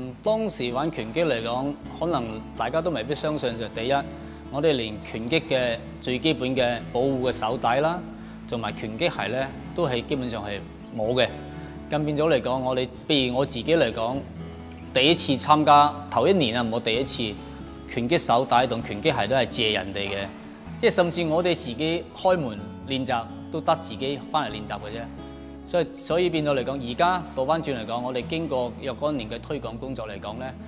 當時玩拳擊嚟講，可能大家都未必相信就第一，我哋連拳擊嘅最基本嘅保護嘅手帶啦，同埋拳擊鞋咧，都係基本上係冇嘅。咁變咗嚟講，譬如我自己嚟講，第一次參加頭一年啊，我第一次拳擊手帶同拳擊鞋都係借人哋嘅，即係甚至我哋自己開門練習都得自己翻嚟練習嘅啫。所以變咗嚟講，而家倒翻轉嚟講，我哋經過若干年嘅推廣工作嚟講咧，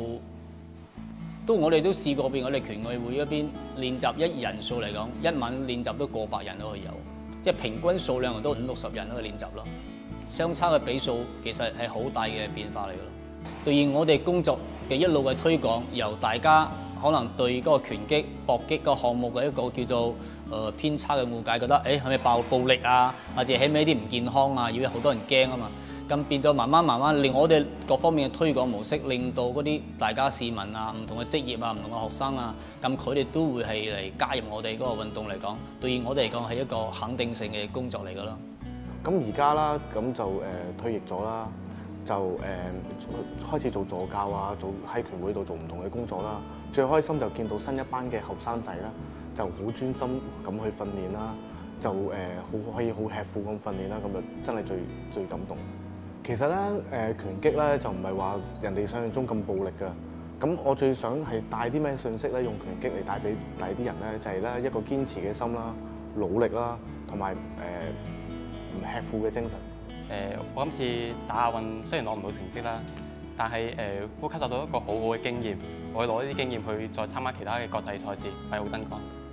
我哋都試過，譬如我哋拳愛會嗰邊練習一人數嚟講，一晚練習都過百人都可以有，即係平均數量都50-60人都去練習咯。相差嘅比數其實係好大嘅變化嚟嘅咯。對於我哋工作嘅一路嘅推廣，由大家可能對嗰個拳擊、搏擊個項目嘅一個叫做偏差嘅誤解，覺得係咪暴力啊，或者係咪啲唔健康啊，以為好多人驚啊嘛。咁變咗慢慢令我哋各方面嘅推廣模式，令到嗰啲大家市民啊、唔同嘅職業啊、唔同嘅學生啊，咁佢哋都會係嚟加入我哋嗰個運動嚟講，對於我哋嚟講係一個肯定性嘅工作嚟㗎咯。 咁而家啦，咁就退役咗啦，就開始做助教啊，喺拳會度做唔同嘅工作啦。最開心就見到新一班嘅後生仔啦，就好專心咁去訓練啦，就可以好吃苦咁訓練啦，咁就真係最感動。其實咧拳擊咧就唔係話人哋想象中咁暴力㗎。咁我最想係帶啲咩信息咧？用拳擊嚟帶俾第啲人咧，就係咧一個堅持嘅心啦、努力啦，同埋唔吃苦嘅精神。 我今次打亞運雖然攞唔到成績啦，但係都吸收到一個好好嘅經驗，我會攞呢啲經驗去再參加其他嘅國際賽事，係好珍貴。